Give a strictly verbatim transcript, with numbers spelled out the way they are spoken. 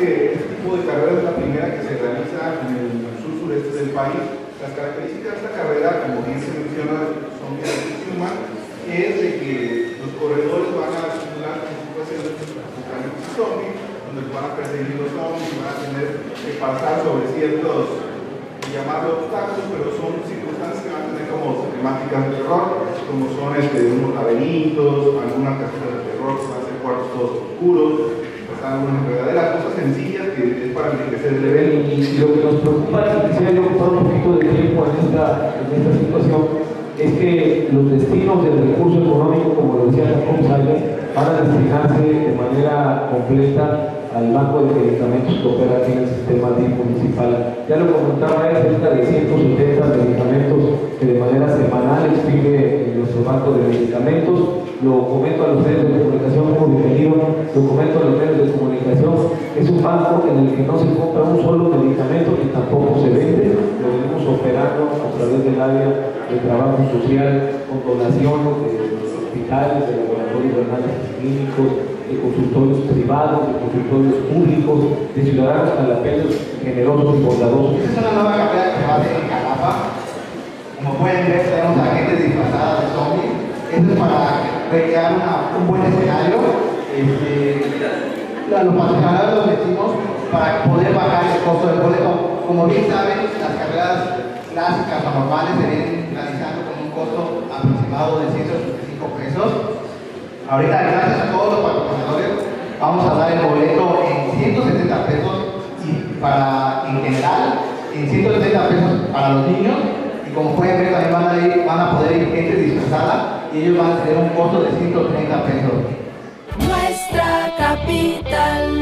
que este tipo de carrera es la primera que se realiza en el sur sureste del país. Las características de esta carrera, como bien se menciona, son bien human, es de que los corredores van a simular situaciones de apocalipsis zombie, donde van a perseguir los zombies, van a tener que pasar sobre ciertos, llamarlo obstáculos, pero son circunstancias que van a tener como temáticas de terror, como son este, unos laberintos, algunas casas de terror que van a ser cuartos todos oscuros, algunas verdaderas cosas sencillas que es para enriquecer el evento. Y lo que nos preocupa, y quisiera yo ocupar un poquito de tiempo en esta, en esta situación, es que los destinos del recurso económico, como lo decía Jacob Sayas, van a destinarse de manera completa al banco de medicamentos que opera aquí en el sistema D I F municipal. Ya lo comentaba, hay cerca de ciento setenta medicamentos que de manera semanal expide nuestro banco de medicamentos. Lo comento a los medios de comunicación como bienvenido, lo comento a los medios de comunicación. Es un banco en el que no se compra un solo medicamento y tampoco se vende. Lo venimos operando a través del área de trabajo social, con donaciones de hospitales, de laboratorios de análisis clínicos, de consultorios privados, de consultorios públicos, de ciudadanos jalapeños generosos y bondadosos. Esta es una nueva carrera que se va a hacer en Jalapa. Como pueden ver, tenemos a gente disfrazada de zombies. Esto es para crear una, un buen escenario. Este, a los patrocinadores los metimos para poder bajar el costo del boleto. Como bien saben, las carreras clásicas o normales se vienen realizando con un costo aproximado de ciento ochenta y cinco pesos. Ahorita, gracias a todos los patrocinadores, vamos a dar el boleto en ciento setenta pesos y para, en general, en ciento setenta pesos para los niños. Y como pueden ver, también van a, ir, van a poder ir gente disfrazada y ellos van a tener un costo de ciento treinta pesos. Nuestra capital.